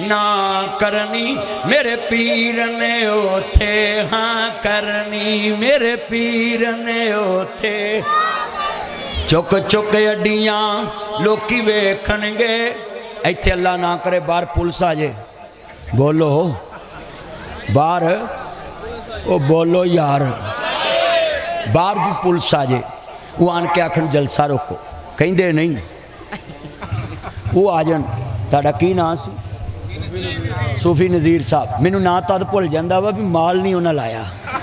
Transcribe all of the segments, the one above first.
ना करनी मेरे पीर ने ओथे हाँ करनी मेरे पीर ने ओथे चुक चुक अड्डियां लोकी वेखणगे इत्थे अल्लाह ना करे बाहर पुलिस आ जाए बोलो बाहर ओ बोलो यार बाहर भी पुलिस आ जाए वो आन के आखन जलसा रोको कहिंदे नहीं वो आ जान ताड़ा की नाम सी सूफी नज़ीर साहब मैनू ना तद भुल जांदा वा भी माल नहीं उन्हें लाया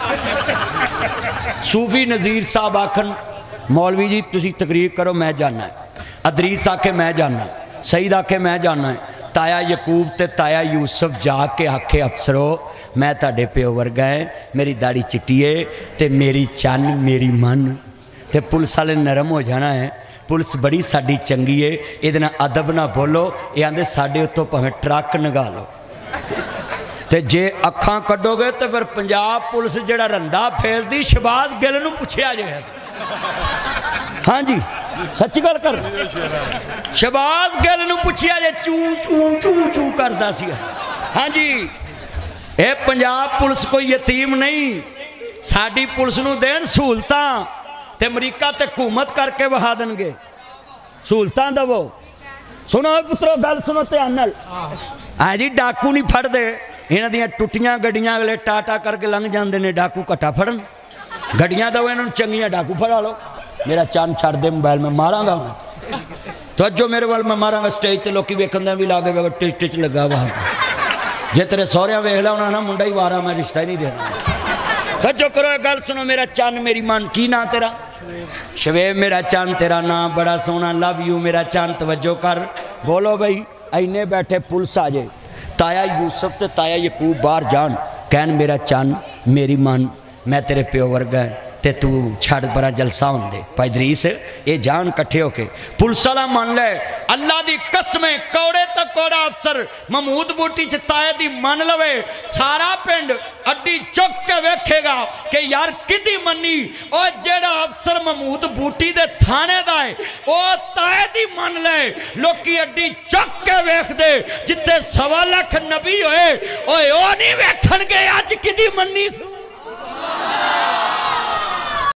सूफी नज़ीर साहब आखन मौलवी जी तुसी तकरीर करो मैं जाना है अदरीस आके मैं जाना सईद आके मैं जाना है ताया यकूब ते ताया यूसुफ जाके आखे अफसरो मैं ताड़े प्यो वर्गा है मेरी दाढ़ी चिट्टी है ते मेरी चन मेरी मन ते पुलिस वाले नरम हो जाना है पुलिस बड़ी साड़ी चंगी है ये अदब ना बोलो ये आंदे साढ़े उत्तों भावें ट्रक नगा लो ते जे अखां कड्डोगे तो फिर पंजाब पुलिस जड़ा रंदा फेरदी शहबाज गिल नूं पुछया जाए हाँ जी सच्ची गल कर शहबाज गिल नूं पुछया जे चू चू चू चू करदा सी हाँ जी ये पंजाब पुलिस कोई यतीम नहीं साडी पुलिस नूं देन सहूलतां ते अमरीका ते हुकूमत करके वहा देंगे सहूलतां दवो सुनो पुत्रो गल सुनो ध्यान नाल हाँ जी डाकू नहीं फड़दे इन्हां दियां टुटियां गड्डियां अगले टाटा करके लंघ जाते हैं डाकू घट्टा फड़न गड्डियां दो इन्होंने चंगियां डाकू फड़ा लो मेरा चंद छड़ दे मोबाइल में मारांगा तो जो मेरे वाल मैं मारांगा स्टेज ते लोग वेखन भी ला के टिच टिच लगा वहाँ जे तेरे सौहरिया वेख ला उन्होंने ना मुंडा ही वारा मैं रिश्ता ही नहीं देना तो जो करो गल सुनो मेरा चंद मेरी मन की ना तेरा शवेब मेरा चंद तेरा नाम बड़ा सोहना लव यू मेरा चंद तवज्जो कर बोलो भाई इन्ने बैठे पुलिस आ जाए ताया यूसुफ ते ताया यकूब बाहर जान कहन मेरा चंद मेरी मन मैं तेरे प्यो वर्गा है ते तू छड़ बड़ा जलसा होंदे भाई इदरीस ये जान कट्ठे होके पुलिस वाला मान ले अल्लाह दी कसम कौड़े तो कौड़ा अफसर महमूद बूटी च ताए दी मन लवे सारा पिंड अड्डी चुक के वेखेगा कि यार किदी मनी और जेड़ा अफसर महमूद बूटी दे थाने दा है ओ ताए दी मन ले लोकी अड्डी चुक के वेख दे जिते 1.25 लाख नबी होए ओए ओ नहीं वेखणगे अज किदी मनी